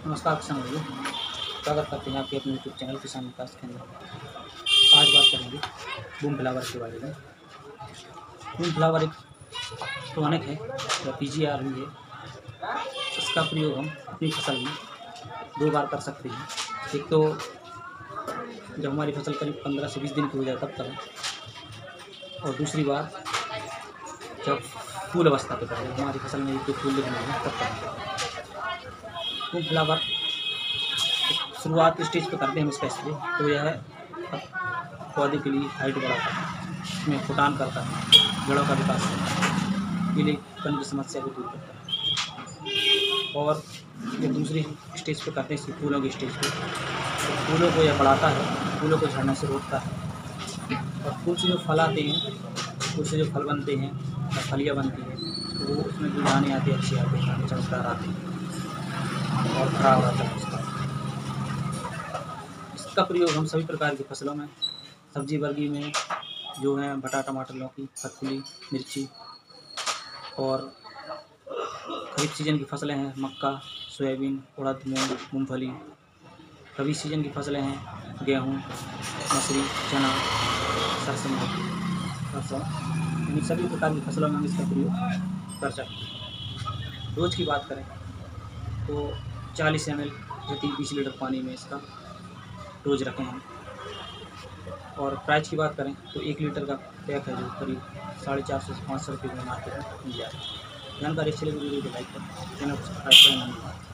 नमस्कार किसान भाइयों, स्वागत करते हैं आपके अपने यूट्यूब चैनल किसान विकास केंद्र में। आज बात करेंगे बूम फ्लावर के बारे में। बूम फ्लावर एक टॉनिक है या पीजीआर भी है। इसका प्रयोग हम अपनी फसल में 2 बार कर सकते हैं। एक तो जब हमारी फसल करीब 15 से 20 दिन की हो जाए तब करें, और दूसरी बार जब फूल अवस्था पे करें, हमारी फसल में जो फूल दिखने लगे तब करें। बूम फ्लावर शुरुआत के स्टेज पे करते हैं हम इसका स्प्रे, तो यह पौधे के लिए हाइट बढ़ाता है, इसमें फुटान करता है, जड़ों का विकास करता है, पीलेपन की समस्या को दूर करता है। और ये दूसरी स्टेज पे करते हैं इसकी फूलों की स्टेज पे, तो फूलों को यह बढ़ाता है, फूलों को झड़ने से रोकता है। और फूल से जो फल आते हैं, फूल से जो फल बनते हैं या फलियाँ बनती हैं, तो वो उसमें जो दाने आते हैं अच्छे आते हैं, चमकदार आते हैं और खराब आता है उसका। इसका प्रयोग हम सभी प्रकार की फसलों में, सब्जी वर्गी में जो है भटा, टमाटर, लौकी, ककड़ी, मिर्ची, और खरीफ सीजन की फसलें हैं मक्का, सोयाबीन, उड़द, मूंग, मूंगफली। रबी सीजन की फसलें हैं गेहूँ, मसूरी, चना, सरसों। इन सभी प्रकार की फसलों में हम इसका प्रयोग कर सकते हैं। रोज़ की बात करें तो 40 ml प्रति 20 लीटर पानी में इसका रोज़ रखें हम। और प्राइस की बात करें तो 1 लीटर का पैक है जो करीब 450 से 500 रुपये में मार्केट में मिल जाएगा। जानकारी अच्छी लगी वीडियो को लाइक करें, चैनल को सब्सक्राइब करें। धन्यवाद।